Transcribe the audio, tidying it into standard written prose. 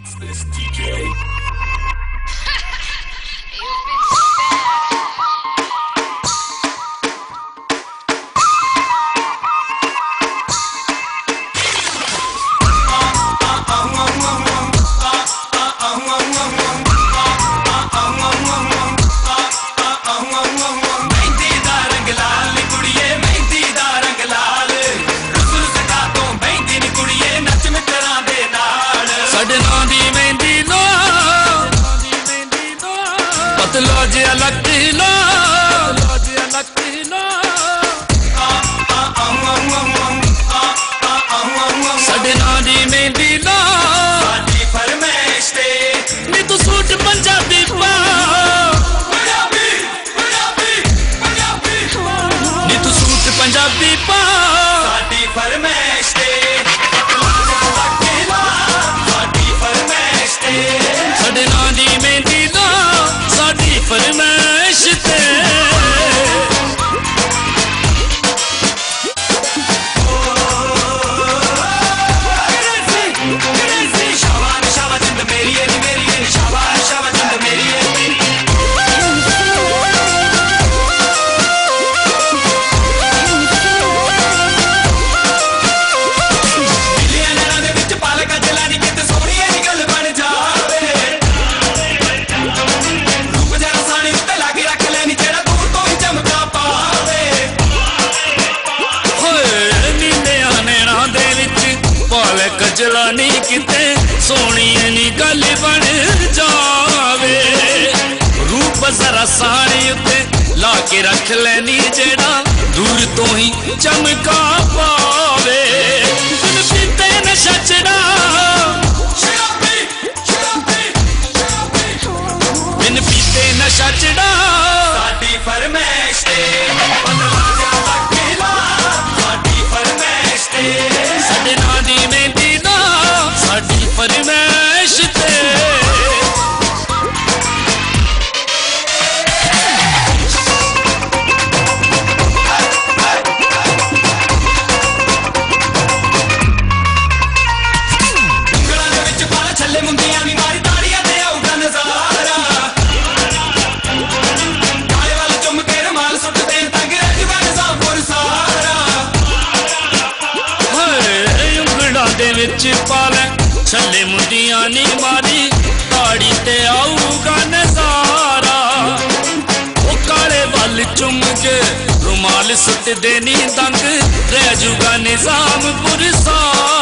This DJ. जलानी किते सोनी नी गल बन जावे रूप जरा साड़ी उत्ते ला के रख लेनी जेड़ा दूर तो ही चमका पावे बिन पीते नशा चढ़ा बिन पीते नशा चढ़ा साडी फरमाइश ते साडे नां दी मेहंदी दा साडी फरमाइश ते पाले छले मुंडियां नी मारी ताड़ी ते आऊगा नजारा ओ काले वाल चुम के रुमाल सुट देनी दंग रह जूगा निजाम पुरसा